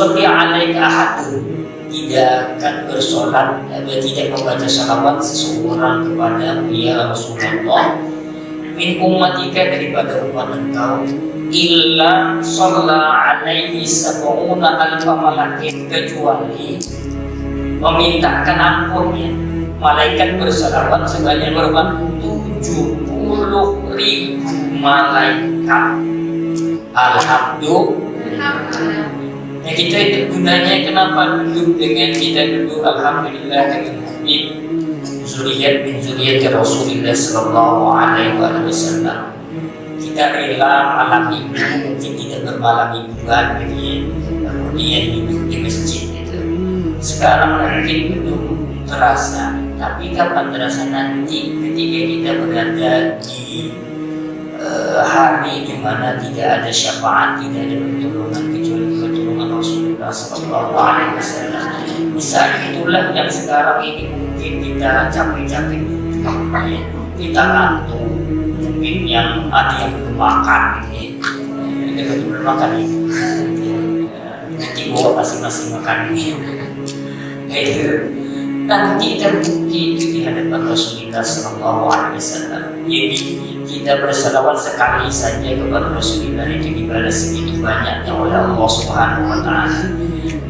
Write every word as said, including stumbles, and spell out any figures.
yusalli alaika ahadun, tidak akan bersolat, tidak membaca salawat seseorang kepada ya Rasulullah, min ummatika, daripada umat engkau, illa shalla alaihi sab'una alfa malakin, kecuali memintakan ampunnya malaikat bersalawat sebanyak berapa? tujuh puluh ribu malaikat. Alhamdulillah. Nah, kita itu gunanya kenapa duduk dengan kita duduk alhamdulillah dengan Habib zuriyat bin zuriyat Rasulullah sallallahu alaihi wasallam. Kita rela malam minggu mungkin tidak bermalam mingguan gitu ya, kemudian duduk di masjid itu. Sekarang mungkin belum terasa, tapi kapan terasa? Nanti ketika kita berada di uh, hari di mana tidak ada syafaat, tidak ada pertolongan kecuali pertolongan Rasulullah sallallahu alaihi wasallam. Misal itulah yang sekarang ini mungkin kita capek-capek duduk, ya. Kita ngantuk, mungkin yang ada yang belum makan gitu ya, kita belum makan itu, nanti bawa masing-masing makan ini. Itu nanti terbukti itu di hadapan Rasulullah sallallahu alaihi wasallam. Jadi kita bersalawat sekali saja kepada Rasulullah itu dibalas segitu banyaknya oleh Allah Subhanahu wa taala.